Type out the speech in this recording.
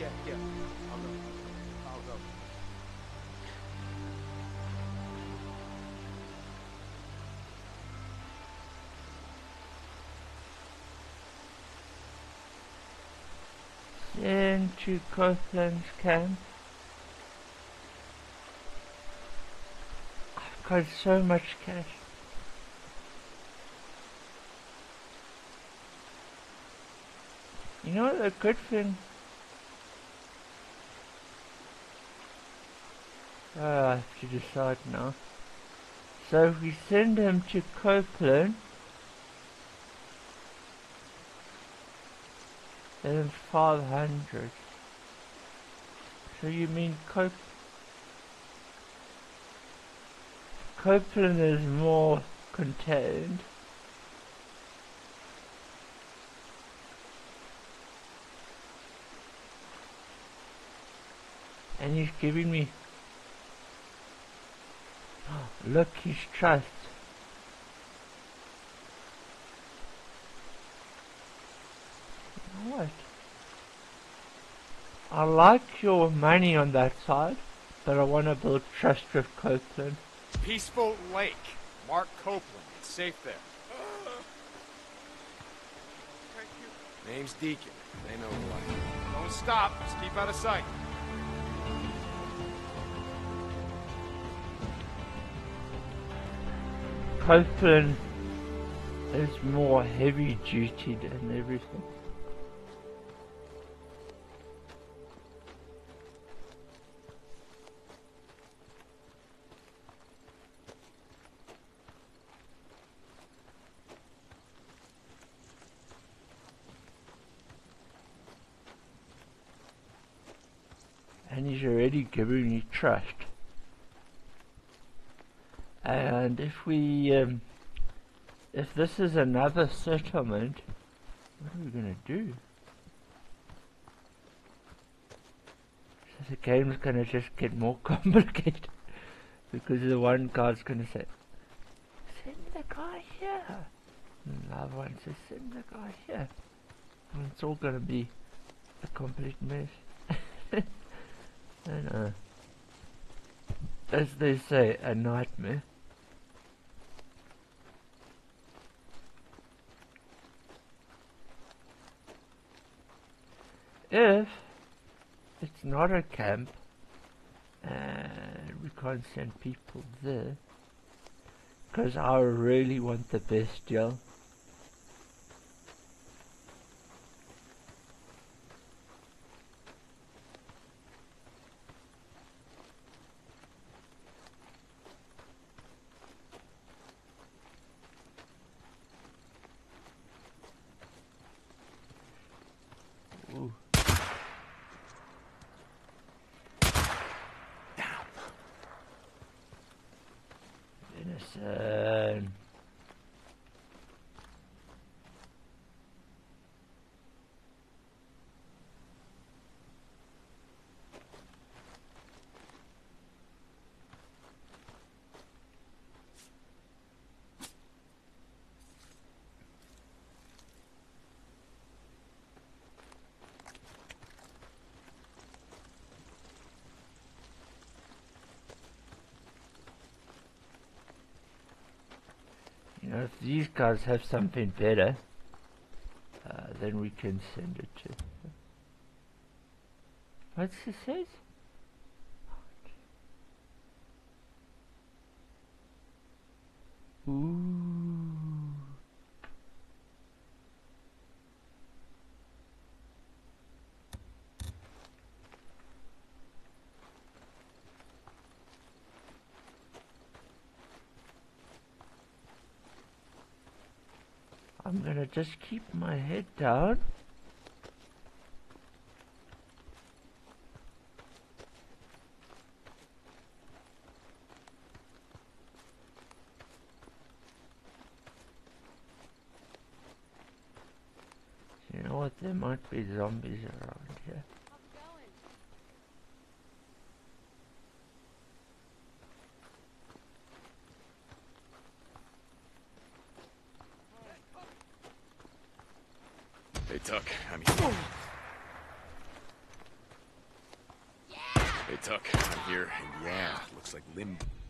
Yeah. I'll go. Send to Copeland's camp. I've got so much cash. You know the good thing? I have to decide now. So if we send him to Copeland, then 500. So you mean Copeland is more contained? And he's giving me... Look, his trust. You know what? I like your money on that side, but I want to build trust with Copeland. Peaceful Lake. Mark Copeland. It's safe there. Thank you. Name's Deacon. They know why. Don't stop. Just keep out of sight. Copeland is more heavy duty than everything. And he's already giving me trust. And if we, if this is another settlement, what are we gonna do? So the game's gonna just get more complicated because the one guy's gonna say, "Send the guy here," and the other one says, "Send the guy here," and it's all gonna be a complete mess. And as they say, a nightmare. If it's not a camp and we can't send people there, because I really want the best deal. Ooh. Innocent. You know, if these guys have something better, then we can send it to. What's it says? Ooh. I'm gonna just keep my head down. You know what? There might be zombies around here. Hey, Tuck. I'm here. Hey, Tuck, I'm here, and yeah, looks like Limb